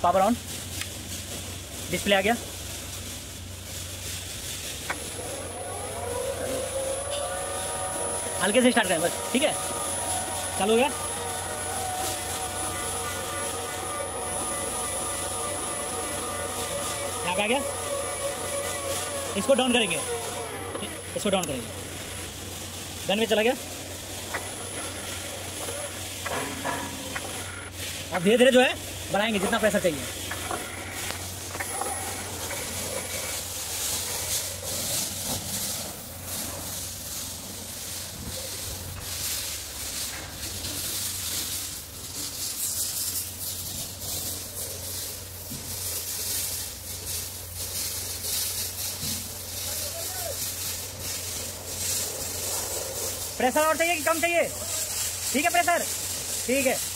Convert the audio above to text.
Power on, display आ गया। हल्के से स्टार्ट करें बस, ठीक है। चालू हो गया। यहाँ पे आ गया। इसको डाउन करेंगे, इसको डाउन करेंगे। गन में चला गया। अब धीरे धीरे जो है बढ़ाएंगे जितना प्रेशर चाहिए। प्रेशर और चाहिए कि कम चाहिए? ठीक है प्रेशर, ठीक है।